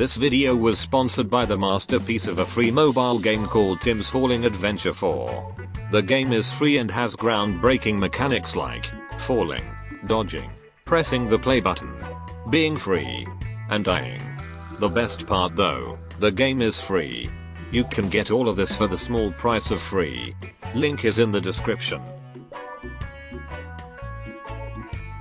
This video was sponsored by the masterpiece of a free mobile game called Tim's Falling Adventure 4. The game is free and has groundbreaking mechanics like falling, dodging, pressing the play button, being free, and dying. The best part though, the game is free. You can get all of this for the small price of free. Link is in the description.